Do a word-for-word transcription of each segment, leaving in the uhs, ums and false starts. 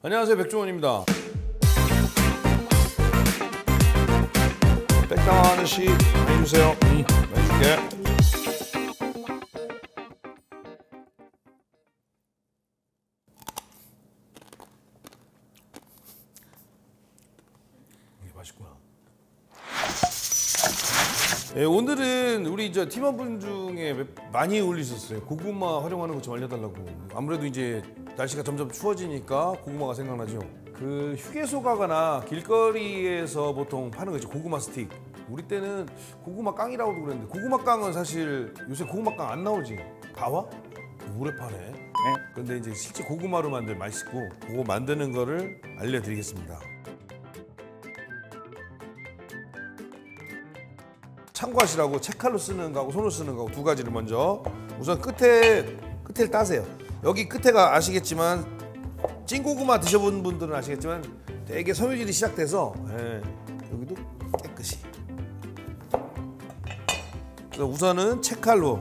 안녕하세요, 백종원입니다. 백당 아저씨 많이 주세요. 응, 많이 줄게. 이게 맛있구나. 네, 오늘은 우리 저 팀원분 중에 많이 올리셨어요. 고구마 활용하는 것 좀 알려달라고. 아무래도 이제 날씨가 점점 추워지니까 고구마가 생각나죠. 그 휴게소 가거나 길거리에서 보통 파는 거죠. 고구마 스틱. 우리 때는 고구마 깡이라고도 그랬는데 고구마 깡은 사실 요새 고구마 깡 안 나오지. 다 와? 오래 파네. 네. 근데 이제 실제 고구마로 만들 맛있고 그거 만드는 거를 알려드리겠습니다. 참고하시라고 채칼로 쓰는 거하고 손으로 쓰는 거하고 두 가지를 먼저 우선 끝에 끝을 따세요. 여기 끝에가 아시겠지만 찐고구마 드셔본 분들은 아시겠지만 되게 섬유질이 시작돼서 예, 여기도 깨끗이. 그래서 우선은 채칼로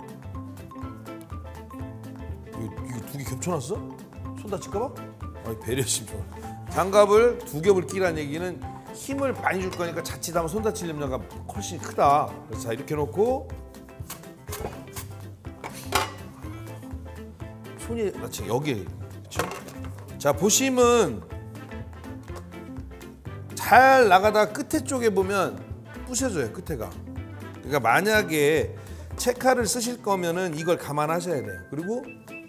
이거 두 개 겹쳐놨어? 손 다칠까봐? 아이 배려심 좋아. 장갑을 두 겹을 끼라는 얘기는 힘을 많이 줄 거니까 자칫하면 손 다칠 염려가 훨씬 크다. 그래서 자 이렇게 놓고 손이 마치 여기 그렇죠? 자 보시면 잘 나가다 끝에 쪽에 보면 부셔져요. 끝에가. 그러니까 만약에 채칼을 쓰실 거면은 이걸 감안하셔야 돼요. 그리고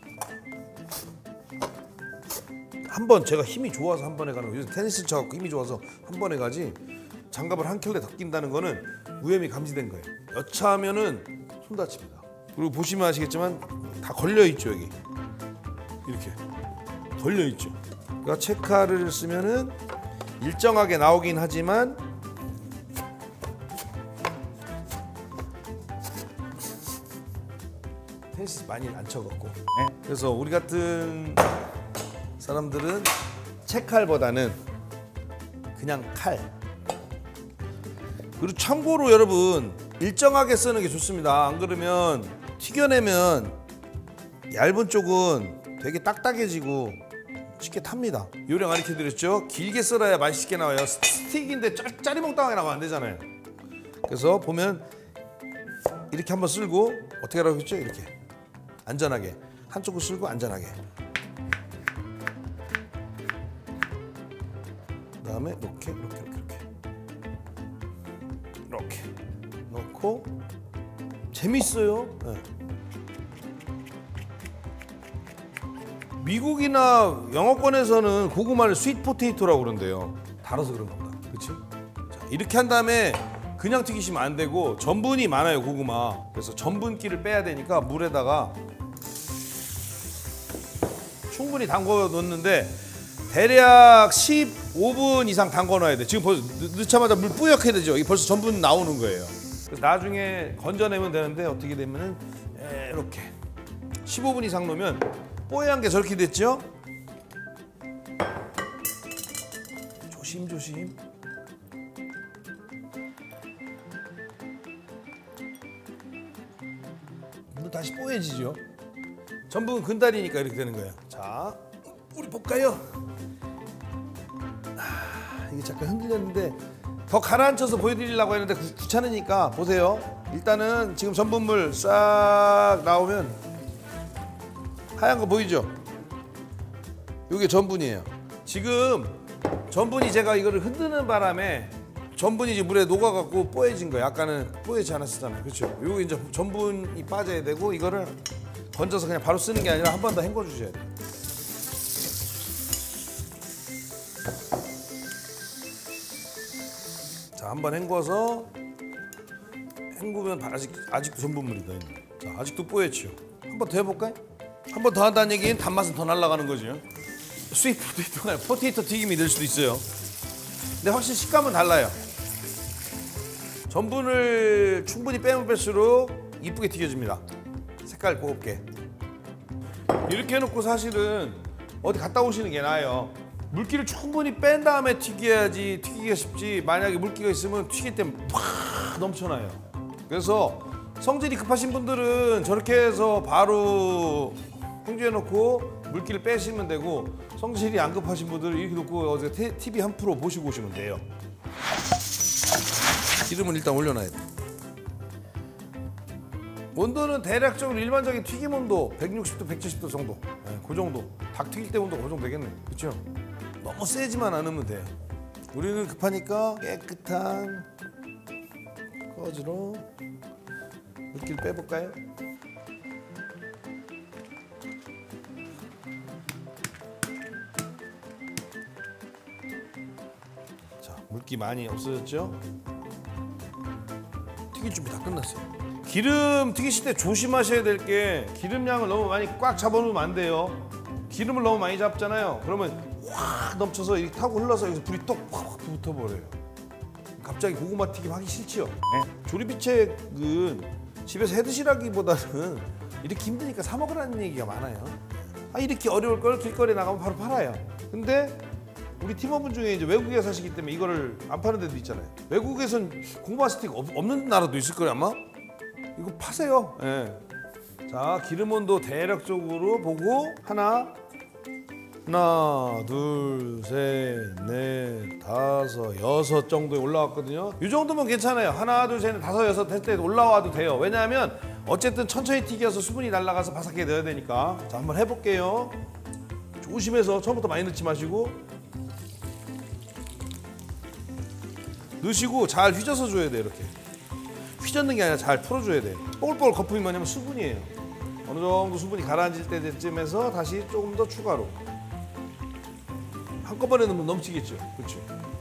한 번 제가 힘이 좋아서 한 번에 가는 거예요. 테니스 쳐갖고 힘이 좋아서 한 번에 가지 장갑을 한 켤레 더 낀다는 거는 위험이 감지된 거예요. 여차하면은 손 다칩니다. 그리고 보시면 아시겠지만 다 걸려 있죠. 여기 이렇게 걸려 있죠. 그러니까 채칼을 쓰면은 일정하게 나오긴 하지만 테니스 많이 안 쳐갖고 네? 그래서 우리 같은 사람들은 채칼보다는 그냥 칼. 그리고 참고로 여러분 일정하게 쓰는 게 좋습니다. 안 그러면 튀겨내면 얇은 쪽은 되게 딱딱해지고 쉽게 탑니다. 요령 가르쳐 드렸죠? 길게 썰어야 맛있게 나와요. 스틱인데 짜, 짜리몽땅하게 나오면 안 되잖아요. 그래서 보면 이렇게 한번 쓸고 어떻게 하라고 했죠? 이렇게 안전하게 한쪽을 쓸고 안전하게. 그다음에 이렇게 이렇게 이렇게 이렇게 이렇게 넣고 재밌어요. 네. 미국이나 영어권에서는 고구마를 스윗 포테이토라고 그런대요. 달아서 그런 겁니다. 그렇지? 자, 이렇게 한 다음에 그냥 튀기시면 안 되고 전분이 많아요, 고구마. 그래서 전분기를 빼야 되니까 물에다가 충분히 담궈 놓는데 대략 십오 분 이상 담궈 놔야 돼. 지금 벌써 넣자마자 물 뿌옇게 되죠. 이게 벌써 전분 나오는 거예요. 그래서 나중에 건져내면 되는데 어떻게 되면은 이렇게 십오 분 이상 놓으면 뽀얀 게 저렇게 됐죠? 조심조심. 또 다시 뽀얘지죠? 전분 근달이니까 이렇게 되는 거예요. 자, 우리 볼까요? 아, 이게 잠깐 흔들렸는데 더 가라앉혀서 보여드리려고 했는데 귀찮으니까 보세요. 일단은 지금 전분물 싹 나오면 하얀 거 보이죠? 이게 전분이에요. 지금 전분이 제가 이거를 흔드는 바람에 전분이 이제 물에 녹아갖고 뽀얘진 거예요. 아까는 뽀얘지 않았었잖아요. 그렇죠? 이거 이제 전분이 빠져야 되고 이거를 건져서 그냥 바로 쓰는 게 아니라 한 번 더 헹궈 주셔야 돼요. 자, 한 번 헹궈서 헹구면 아직 아직도 전분물이다. 자, 아직도 뽀얗죠. 한 번 더 해볼까요? 한 번 더 한다는 얘기는 단맛은 더 날아가는 거죠. 스윗 포테이토가 포테이토 튀김이 될 수도 있어요. 근데 확실히 식감은 달라요. 전분을 충분히 빼면 뺄수록 이쁘게 튀겨집니다. 색깔 곱게. 이렇게 해놓고 사실은 어디 갔다 오시는 게 나아요. 물기를 충분히 뺀 다음에 튀겨야지 튀기기가 쉽지, 만약에 물기가 있으면 튀길 때 팍 넘쳐나요. 그래서 성질이 급하신 분들은 저렇게 해서 바로 행주해 놓고 물기를 빼시면 되고 성질이 안 급하신 분들 이렇게 놓고 어제 티비 한 프로 보시고 오시면 돼요. 기름은 일단 올려놔야 돼. 온도는 대략적으로 일반적인 튀김 온도 백육십 도, 백칠십 도 정도. 네, 그 정도. 닭 튀길 때 온도 그 정도 되겠네. 그렇죠? 너무 세지만 않으면 돼요. 우리는 급하니까 깨끗한 꺼지로 물기를 빼볼까요? 자, 물기 많이 없어졌죠? 튀길 준비 다 끝났어요. 기름 튀기실 때 조심하셔야 될 게 기름량을 너무 많이 꽉 잡아놓으면 안 돼요. 기름을 너무 많이 잡잖아요. 그러면 확 넘쳐서 이렇게 타고 흘러서 여기서 불이 똑확 붙어버려요. 갑자기 고구마 튀김 하기 싫지요? 네. 조리비책은 집에서 해드시라기보다는 이렇게 힘드니까 사 먹으라는 얘기가 많아요. 아, 이렇게 어려울 걸 길거리에 나가면 바로 팔아요. 근데 우리 팀원분 중에 이제 외국에 사시기 때문에 이거를 안 파는 데도 있잖아요. 외국에선 고구마 스틱 없, 없는 나라도 있을 거예요 아마? 이거 파세요. 예. 자, 기름 온도 대략적으로 보고 하나, 하나, 둘, 셋, 넷, 다섯, 여섯 정도에 올라왔거든요. 이 정도면 괜찮아요. 하나, 둘, 셋, 넷, 다섯, 여섯 할 때 올라와도 돼요. 왜냐하면 어쨌든 천천히 튀겨서 수분이 날아가서 바삭하게 넣어야 되니까. 자, 한번 해볼게요. 조심해서 처음부터 많이 넣지 마시고 넣으시고 잘 휘저어서 줘야 돼요. 이렇게 휘젓는 게 아니라 잘 풀어줘야 돼요. 뽀글뽀글 거품이 뭐냐면 수분이에요. 어느 정도 수분이 가라앉을 때쯤에서 다시 조금 더 추가로. 한꺼번에 넣으면 넘치겠죠. 그렇죠?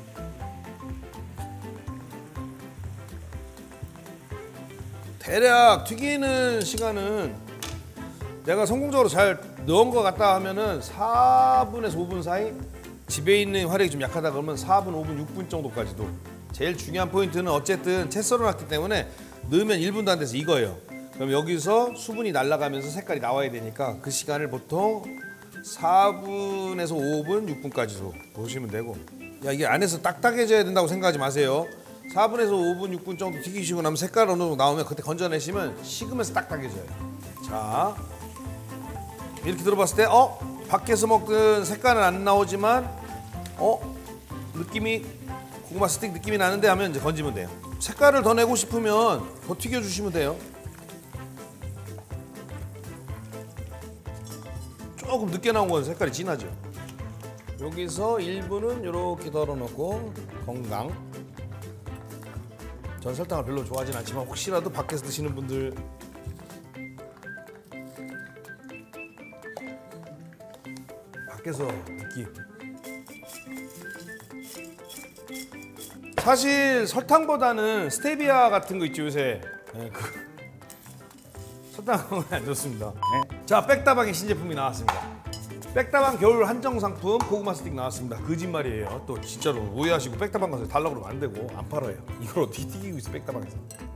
대략 튀기는 시간은 내가 성공적으로 잘 넣은 것 같다 하면은 사 분에서 오 분 사이. 집에 있는 화력이 좀 약하다 그러면 사 분, 오 분, 육 분 정도까지도. 제일 중요한 포인트는 어쨌든 채 썰어놨기 때문에 넣으면 일 분도 안 돼서 익어요. 그럼 여기서 수분이 날아가면서 색깔이 나와야 되니까 그 시간을 보통 사 분에서 오 분, 육 분까지도 보시면 되고. 야, 이게 안에서 딱딱해져야 된다고 생각하지 마세요. 사 분에서 오 분, 육 분 정도 튀기시고 나면 색깔 어느 정도 나오면 그때 건져내시면 식으면서 딱딱해져요. 자, 이렇게 들어봤을 때 어? 밖에서 먹던 색깔은 안 나오지만 어? 느낌이 고구마 스틱 느낌이 나는데 하면 이제 건지면 돼요. 색깔을 더 내고 싶으면 더 튀겨주시면 돼요. 조금 늦게 나온 건 색깔이 진하죠. 여기서 일 분은 이렇게 덜어놓고 건강. 전 설탕을 별로 좋아하진 않지만 혹시라도 밖에서 드시는 분들 밖에서 느끼. 사실 설탕보다는 스테비아 같은 거 있죠 요새. 네, 그 설탕은 안 좋습니다. 네. 자, 백다방의 신제품이 나왔습니다. 백다방 겨울 한정 상품 고구마 스틱 나왔습니다. 거짓말이에요. 또 진짜로 오해하시고 백다방 가서 달라고 그러면 안 되고 안 팔아요. 이걸 어떻게 튀기고 있어 백다방에서.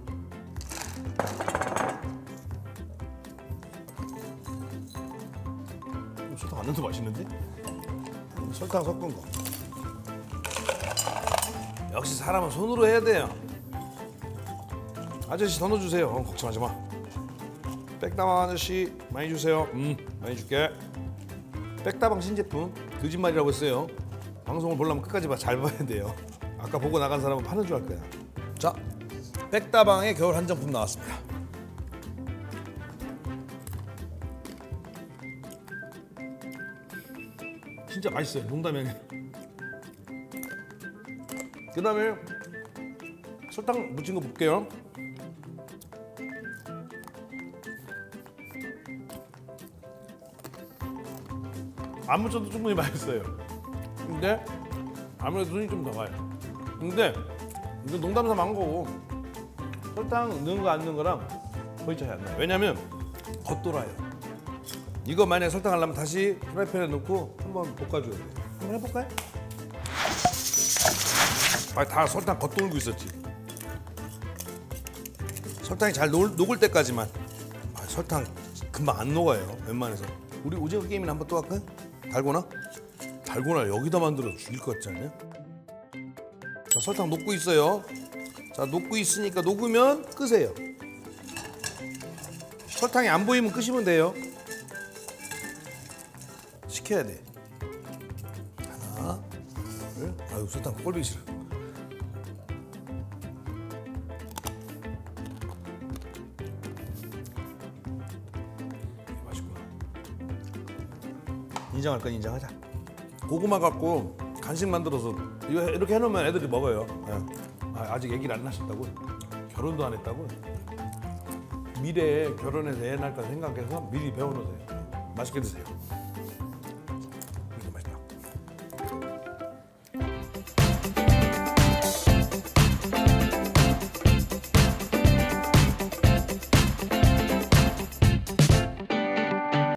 설탕 안 넣어도 맛있는데? 설탕 섞은 거. 역시 사람은 손으로 해야 돼요. 아저씨 더 넣어주세요. 어, 걱정하지 마. 백다방 아저씨 많이 주세요. 음, 많이 줄게. 백다방 신제품 거짓말이라고 했어요. 방송을 보려면 끝까지 봐, 잘 봐야 돼요. 아까 보고 나간 사람은 파는 줄 알 거야. 자, 백다방의 겨울 한정품 나왔습니다. 진짜 맛있어요. 농담이 아니라. 그 다음에 설탕 묻힌 거 볼게요. 안 묻혀도 충분히 맛있어요. 근데 아무래도 손이 좀 더 가요. 근데 이거 농담 삼아 한 거고 설탕 넣은 거 안 넣은 거랑 거의 차이 안 나요. 왜냐면 겉돌아요. 이거 만약에 설탕 하려면 다시 프라이팬에 넣고 한번 볶아줘야 돼요. 한번 해볼까요? 아, 다 설탕 겉돌고 있었지. 설탕이 잘 녹을, 녹을 때까지만. 아, 설탕 금방 안 녹아요. 웬만해서. 우리 오징어 게임이나 한번 또 할까요? 달고나? 달고나 여기다 만들어 죽일 것 같지 않냐? 자, 설탕 녹고 있어요. 자, 녹고 있으니까 녹으면 끄세요. 설탕이 안 보이면 끄시면 돼요. 시켜야 돼. 하나, 둘. 아유 설탕 꼴보기 싫어. 맛있구나. 인정할 건 인정하자. 고구마 갖고 간식 만들어서 이거 이렇게 해놓으면 애들이 먹어요. 예. 아, 아직 얘기를 안 하셨다고? 결혼도 안 했다고? 미래에 결혼해서 애 낳을까 생각해서 미리 배워놓으세요. 맛있게 드세요.